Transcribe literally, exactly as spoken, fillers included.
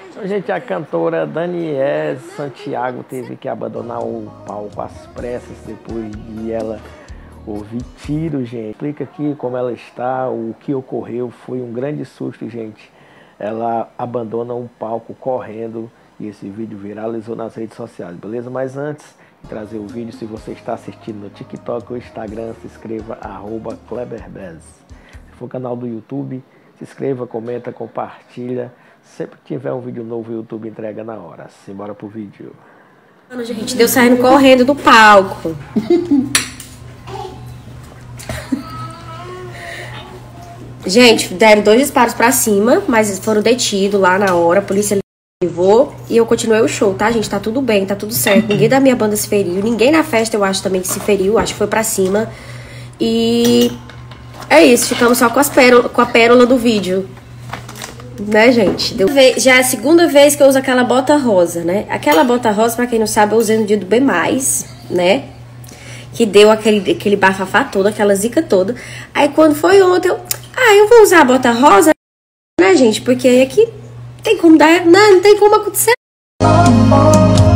Gente, a cantora Daniele Santiago teve que abandonar o palco às pressas depois de ela ouvir tiro, gente. Explica aqui como ela está, o que ocorreu. Foi um grande susto, gente. Ela abandona um palco correndo e esse vídeo viralizou nas redes sociais, beleza? Mas antes de trazer o vídeo, se você está assistindo no TikTok ou Instagram, se inscreva, arroba KleberBez. Se for canal do YouTube, se inscreva, comenta, compartilha. Sempre que tiver um vídeo novo, o YouTube entrega na hora. Simbora pro vídeo. Gente, deu saindo correndo do palco. Gente, deram dois disparos pra cima, mas foram detidos lá na hora. A polícia levou e eu continuei o show, tá, gente? Tá tudo bem, tá tudo certo. Ninguém da minha banda se feriu. Ninguém na festa, eu acho, também que se feriu. Acho que foi pra cima. E é isso, ficamos só com, as pérola, com a pérola do vídeo. Né, gente? Deu... Já é a segunda vez que eu uso aquela bota rosa, né? Aquela bota rosa, pra quem não sabe, eu usei no dia do B mais, né? Que deu aquele, aquele bafafá todo, aquela zica toda. Aí quando foi ontem, eu... Ah, eu vou usar a bota rosa, né, gente? Porque aí aqui tem como dar... Não, não tem como acontecer.